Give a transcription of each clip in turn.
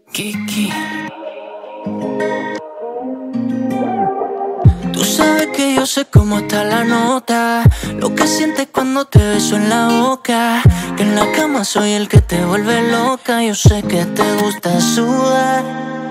Kiki. Tú sabes que yo sé cómo está la nota, lo que sientes cuando te beso en la boca, que en la cama soy el que te vuelve loca. Yo sé que te gusta sudar,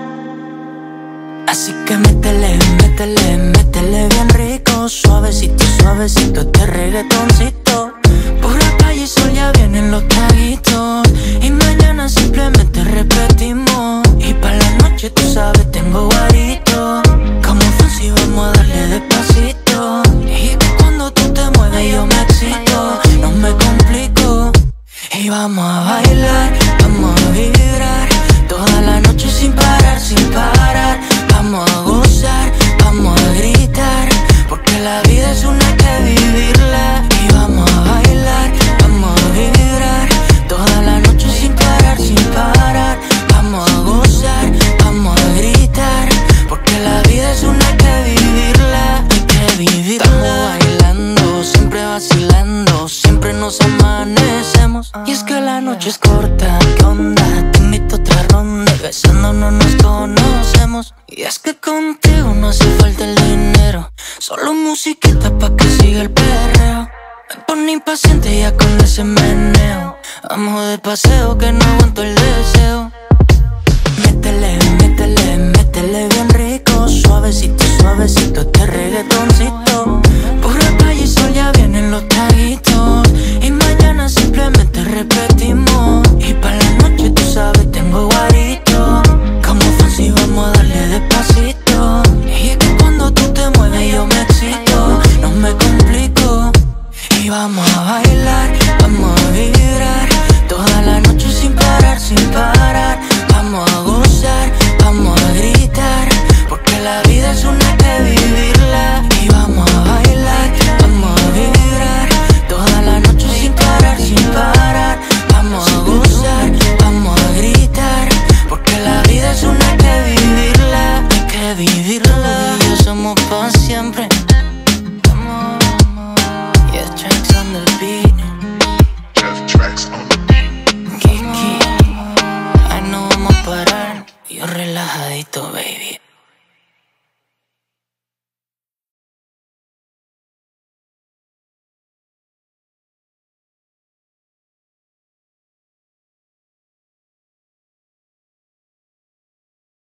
así que métele, métele, métele bien rico, suavecito, suavecito, este reggaetoncito. Por la calle y sol ya vienen los traguitos, y mañana simplemente repetimos. Y para la noche tú sabes tengo guarito, como si vamos a darle despacito. Y que cuando tú te mueves yo me excito, no me complico. Y vamos a bailar, vamos a vibrar, toda la noche sin parar, sin parar. Vamos a gozar, vamos a gritar, porque la vida es una que vivirla. Y vamos a bailar, vamos a vibrar, toda la noche sin parar, sin parar. Vamos a gozar, vamos a gritar, porque la vida es una que vivirla, hay que vivirla. Estamos bailando, siempre vacilando, siempre nos amanecemos. Y es que la noche es corta, ¿qué onda? Te invito a otra ronda, y besándonos nos conocemos. Y es que contigo no hace falta el dinero, solo musiquita pa' que siga el perreo. Me pone impaciente ya con ese meneo, vamos de paseo que no aguanto el deseo. Métele, métele, métele bien rico, suavecito, suavecito, este reggaetoncito.